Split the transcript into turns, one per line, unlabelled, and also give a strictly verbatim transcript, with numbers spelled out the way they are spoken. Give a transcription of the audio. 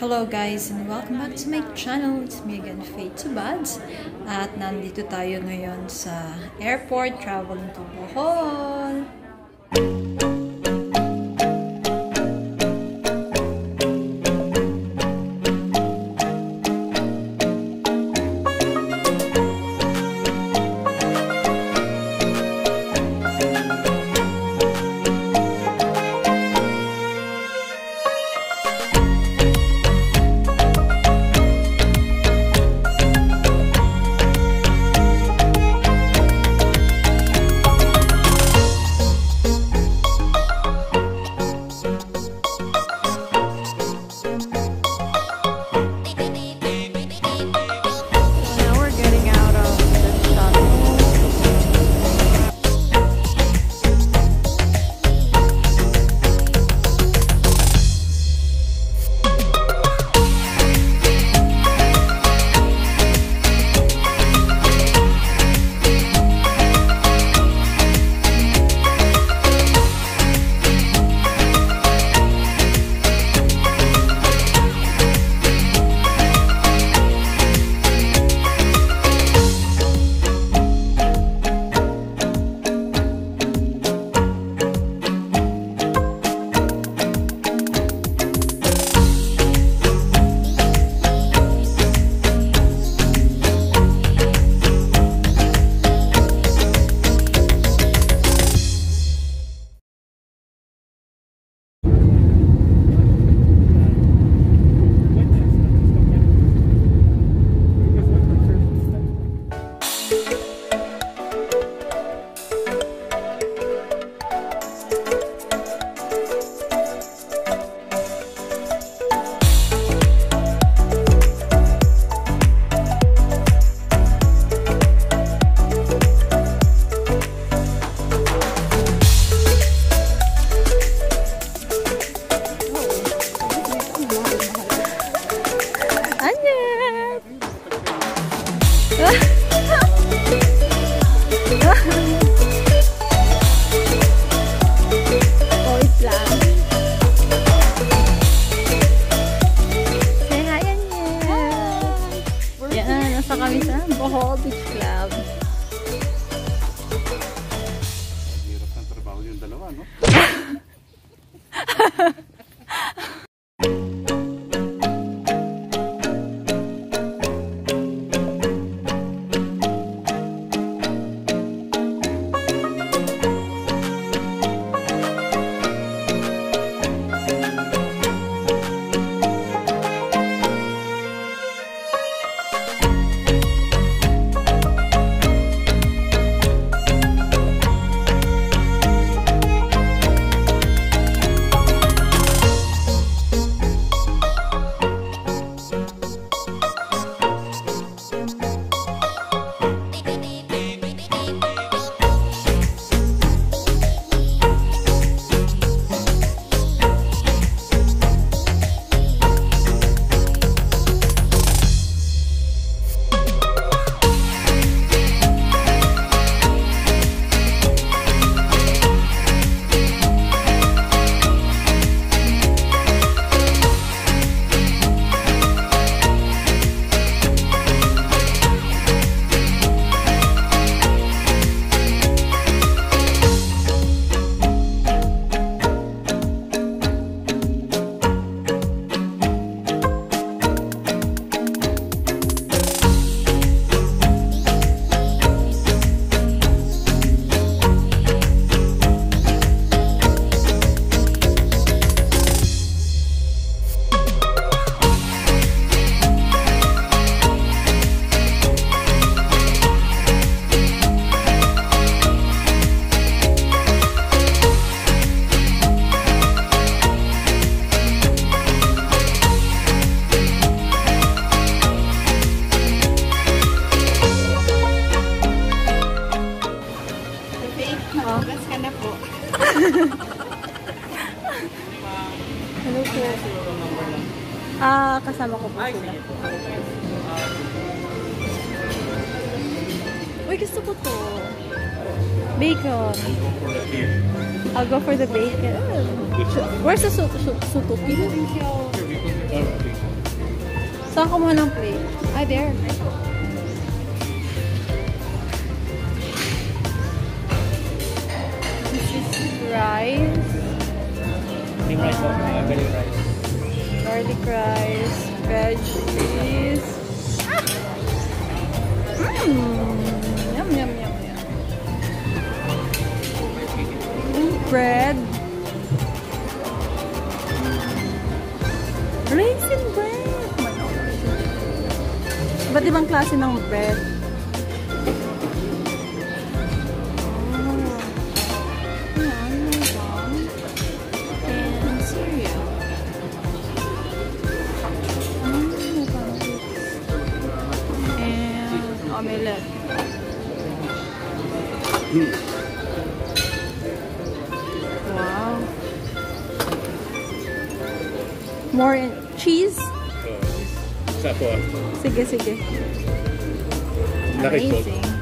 Hello guys and welcome back to my channel. It's me again, Faith to Bads. At nandito tayo ngayon sa airport, traveling to Bohol. Kami sa Bohol Beach Club.
Hirap ng trabaho yung dalawa, no?
Magugas ka na po.
Hello po. Ah, kasama ko po sila. Uy, gusto ko to. Bacon. I'll go for the bacon. Where's the su su sutupi? Saan kumuha ng plate? Ah, there. This is rice.
Pink rice po. Uh, garlic rice.
Garlic rice. Veggies. Mmm. Yum, yum, yum, yum. Bread. Raisin bread. Oh my God. Iba't ibang klase ng bread. Oh. Ayan, may jam. And cereal. Mm, may pancakes. And omelette. Wow. More in cheese?
Isa po.
Sige, sige.
Laki po.
Amazing.